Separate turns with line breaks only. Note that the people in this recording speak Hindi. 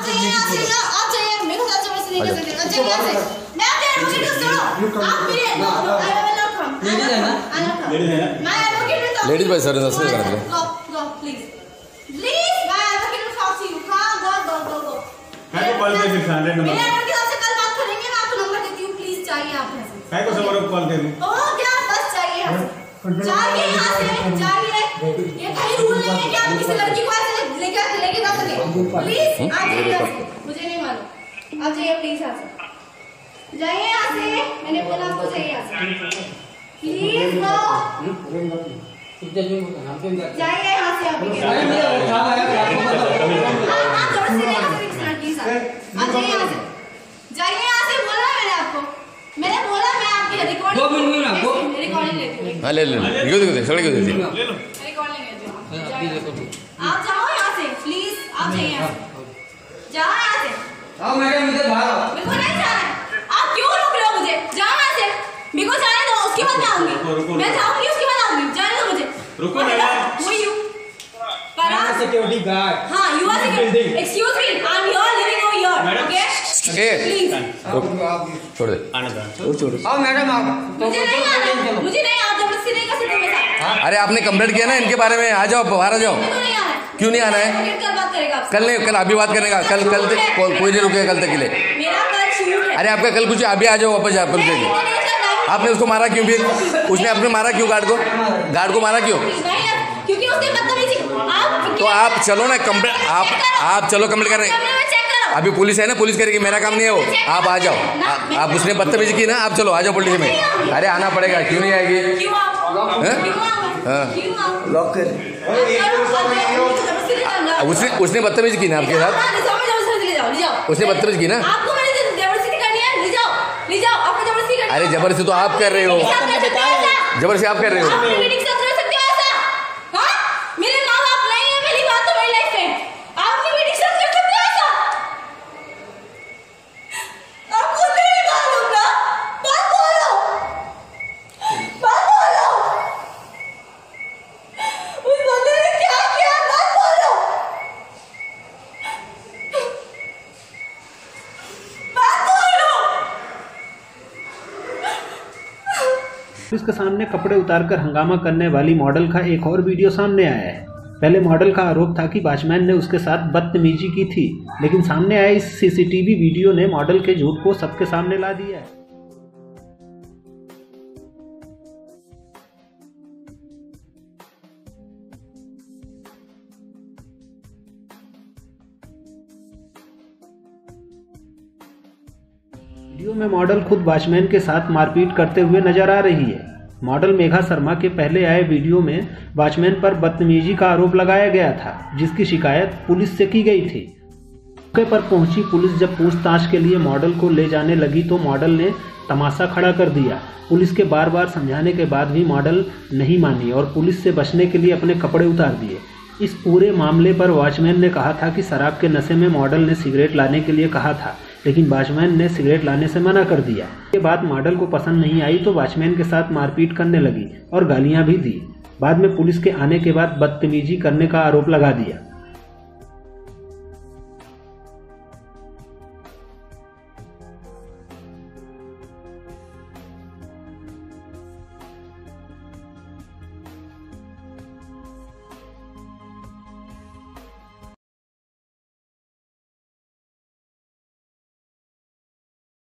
जाइए यहाँ से, आप जाइए, मेरे को जबरदस्ती नहीं कर सकते, जाइए यहाँ से। मैं आप एडवोकेट को सुनो, आप मेरे लेडीज है ना, मैं एडवोकेट विल टॉक,
लेडीज भाई सर नमस्ते कर दो,
गो प्लीज मैं advocate will talk to you, go
मैं को कॉल कर 600 नंबर,
मेरे एडवोकेट आपसे कल बात करेंगे, मैं आपको नंबर देती हूँ, प्लीज जाइए आप यहाँ से।
मैं को सबर को कॉल कर दूं,
ओ क्या बस जाइए यहाँ से, जाइए यहाँ से, जाइए, ये कहीं रूल नहीं है कि आप किसी लड़की को ऐसे लेके जा सके, प्लीज आप जाइए यहाँ से, मुझे नहीं मालूम, आप जाइए प्लीज यहाँ से, जाइए यहाँ से, मैंने बोला आपको जाइए यहाँ से, प्लीज नो, जाइए यहाँ से आप जबरदस्ती नहीं कर सकते लड़की के साथ, आप जाइए यहाँ से, जाइए यहाँ से, बोला मैंने बोला मैं आपकी रिकॉर्डिंग लेती हूँ,
हाँ ले क्यों देते सड़क क्यों देती
रिकॉर्डिंग लेती हूँ, आप जाओ यहाँ से प्लीज, आप जाइए यहाँ से, जाओ यहाँ से,
आओ मैडम इधर बाहर आओ,
मेरे को नहीं जाना है, आप क्यों रोक रहे हो मुझे, जाओ यहाँ से, मेरे को जाने दो, उसके बाद मैं आऊंगी, मैं जाऊंगी उसके बाद आऊंगी, जाने दो मुझे,
रुको ना यार,
वो यू
सिक्योरिटी गार्ड,
हाँ you are security, excuse me, I am here living over here, okay please
छोड़ दे
आने दो,
आओ मैडम आओ,
मुझे नहीं आना, मुझे नहीं, आप जबरदस्ती नहीं कर सकते मेरे साथ,
अरे आपने कंप्लेंट किया ना इनके बारे में, आ जाओ बाहर आ जाओ, क्यों नहीं आना है,
कल बात करेगा आपसे,
कल नहीं, कल अभी बात करने का, कल तक कोई नहीं रुकेगा कल तक के लिए,
मेरा कल शूट है,
अरे आपका कल कुछ अभी आ जाओ वापस जा कल के, आपने उसको मारा क्यों, फिर उसने अपने मारा क्यों, गार्ड को मारा क्यों,
क्योंकि उसने बदतमीजी,
तो आप चलो ना कंप्लेंट, आप चलो कंप्लेंट कर रहे हैं, अभी पुलिस है ना, पुलिस करेगी, मेरा काम नहीं है वो, आप आ जाओ, आप उसने बदतमीजी की ना, आप चलो आ जाओ पुलिस में, अरे आना पड़ेगा, क्यों नहीं आएगी,
लॉक कर,
उसने बदतमीजी की ना आपके साथ, उसने बदतमीजी की ना, अरे जबरदस्ती तो आप कर रहे हो, जबरदस्ती आप कर रहे हो,
पुलिस के सामने कपड़े उतारकर हंगामा करने वाली मॉडल का एक और वीडियो सामने आया है। पहले मॉडल का आरोप था कि वॉचमैन ने उसके साथ बदतमीजी की थी, लेकिन सामने आए इस सीसीटीवी वीडियो ने मॉडल के झूठ को सबके सामने ला दिया है। वीडियो में मॉडल खुद वॉचमैन के साथ मारपीट करते हुए नजर आ रही है। मॉडल मेघा शर्मा के पहले आए वीडियो में वॉचमैन पर बदतमीजी का आरोप लगाया गया था, जिसकी शिकायत पुलिस से की गई थी। मौके पर पहुंची पुलिस जब पूछताछ के लिए मॉडल को ले जाने लगी तो मॉडल ने तमाशा खड़ा कर दिया। पुलिस के बार बार समझाने के बाद भी मॉडल नहीं मानी और पुलिस से बचने के लिए अपने कपड़े उतार दिए। इस पूरे मामले पर वॉचमैन ने कहा था कि शराब के नशे में मॉडल ने सिगरेट लाने के लिए कहा था, लेकिन वॉचमैन ने सिगरेट लाने से मना कर दिया। ये बात मॉडल को पसंद नहीं आई तो वॉचमैन के साथ मारपीट करने लगी और गालियां भी दी। बाद में पुलिस के आने के बाद बदतमीजी करने का आरोप लगा दिया।